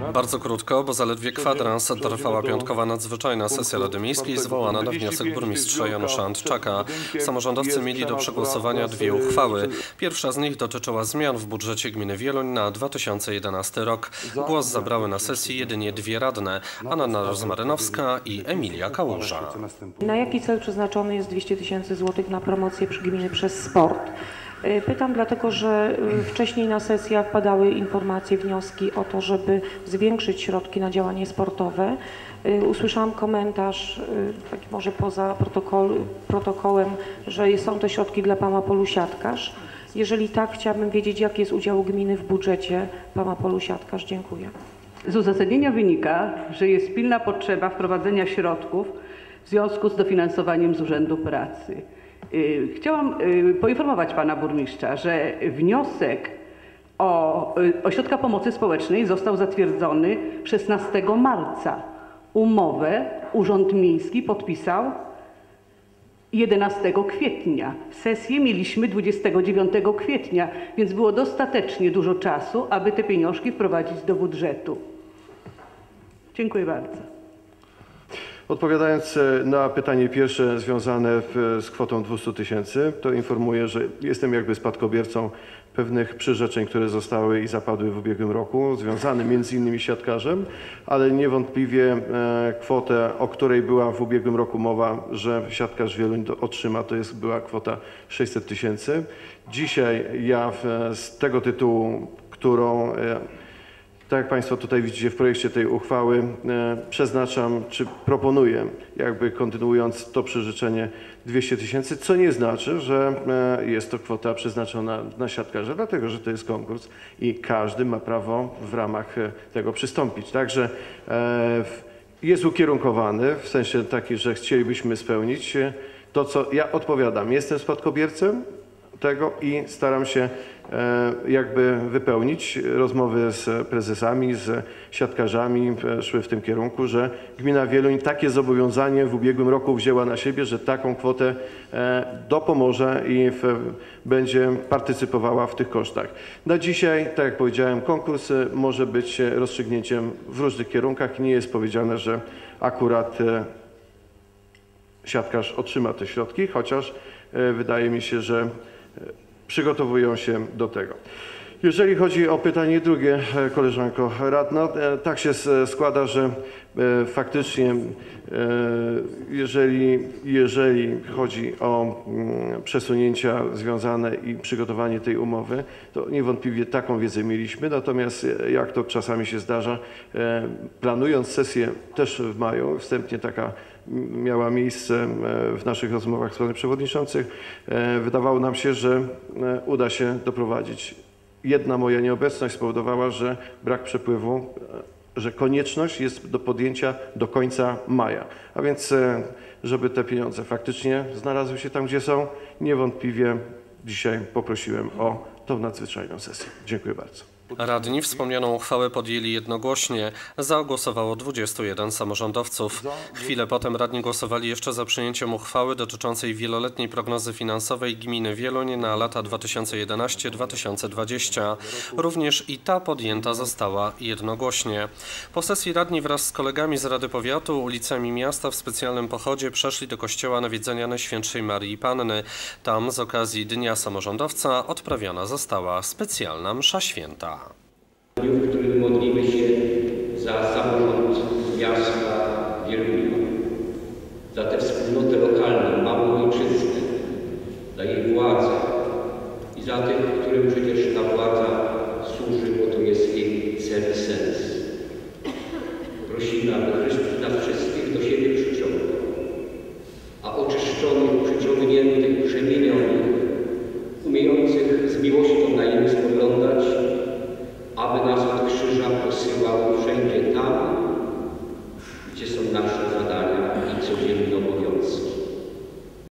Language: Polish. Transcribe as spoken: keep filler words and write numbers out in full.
Bardzo krótko, bo zaledwie kwadrans trwała piątkowa nadzwyczajna sesja Rady Miejskiej zwołana na wniosek burmistrza Janusza Antczaka. Samorządowcy mieli do przegłosowania dwie uchwały. Pierwsza z nich dotyczyła zmian w budżecie gminy Wieluń na dwa tysiące jedenasty rok. Głos zabrały na sesji jedynie dwie radne, Anna Rozmarynowska i Emilia Kałuża. Na jaki cel przeznaczone jest dwieście tysięcy złotych na promocję gminy przez sport? Pytam dlatego, że wcześniej na sesjach padały informacje, wnioski o to, żeby zwiększyć środki na działanie sportowe. Usłyszałam komentarz, taki może poza protokol, protokołem, że są to środki dla Pamapolu Siatkarz. Jeżeli tak, chciałabym wiedzieć, jaki jest udział gminy w budżecie Pamapolu Siatkarz. Dziękuję. Z uzasadnienia wynika, że jest pilna potrzeba wprowadzenia środków w związku z dofinansowaniem z Urzędu Pracy. Chciałam poinformować pana burmistrza, że wniosek o ośrodka pomocy społecznej został zatwierdzony szesnastego marca. Umowę Urząd Miejski podpisał jedenastego kwietnia. Sesję mieliśmy dwudziestego dziewiątego kwietnia, więc było dostatecznie dużo czasu, aby te pieniążki wprowadzić do budżetu. Dziękuję bardzo. Odpowiadając na pytanie pierwsze związane z kwotą dwustu tysięcy, to informuję, że jestem jakby spadkobiercą pewnych przyrzeczeń, które zostały i zapadły w ubiegłym roku, związane między innymi z siatkarzem, ale niewątpliwie kwotę, o której była w ubiegłym roku mowa, że siatkarz Wieluń otrzyma, to jest, była kwota sześćset tysięcy. Dzisiaj ja z tego tytułu, którą tak jak Państwo tutaj widzicie w projekcie tej uchwały, e, przeznaczam, czy proponuję, jakby kontynuując to przyrzeczenie, dwieście tysięcy, co nie znaczy, że e, jest to kwota przeznaczona na siatkarza, dlatego że to jest konkurs i każdy ma prawo w ramach tego przystąpić. Także e, jest ukierunkowany w sensie taki, że chcielibyśmy spełnić to, co ja odpowiadam. Jestem spadkobiercą tego i staram się jakby wypełnić. Rozmowy z prezesami, z siatkarzami szły w tym kierunku, że gmina Wieluń takie zobowiązanie w ubiegłym roku wzięła na siebie, że taką kwotę dopomoże i w, będzie partycypowała w tych kosztach. Na dzisiaj, tak jak powiedziałem, konkurs może być rozstrzygnięciem w różnych kierunkach. Nie jest powiedziane, że akurat siatkarz otrzyma te środki, chociaż wydaje mi się, że przygotowują się do tego. Jeżeli chodzi o pytanie drugie, koleżanko radna, tak się składa, że faktycznie jeżeli, jeżeli chodzi o przesunięcia związane i przygotowanie tej umowy, to niewątpliwie taką wiedzę mieliśmy, natomiast jak to czasami się zdarza, planując sesję też w maju, wstępnie taka miała miejsce w naszych rozmowach z panem przewodniczącym, wydawało nam się, że uda się doprowadzić. Jedna moja nieobecność spowodowała, że brak przepływu, że konieczność jest do podjęcia do końca maja. A więc, żeby te pieniądze faktycznie znalazły się tam, gdzie są, niewątpliwie dzisiaj poprosiłem o tą nadzwyczajną sesję. Dziękuję bardzo. Radni wspomnianą uchwałę podjęli jednogłośnie. Za głosowało dwudziestu jeden samorządowców. Chwilę potem radni głosowali jeszcze za przyjęciem uchwały dotyczącej wieloletniej prognozy finansowej gminy Wieluń na lata dwa tysiące jedenasty do dwa tysiące dwudziestego. Również i ta podjęta została jednogłośnie. Po sesji radni wraz z kolegami z Rady Powiatu ulicami miasta w specjalnym pochodzie przeszli do kościoła Nawiedzenia Najświętszej Maryi Panny. Tam z okazji Dnia Samorządowca odprawiona została specjalna msza święta. W którym modlimy się za samorząd miasta Wielunia, za tę wspólnotę lokalną, małą ojczyznę, za jej władzę i za tych, którym przecież ta władza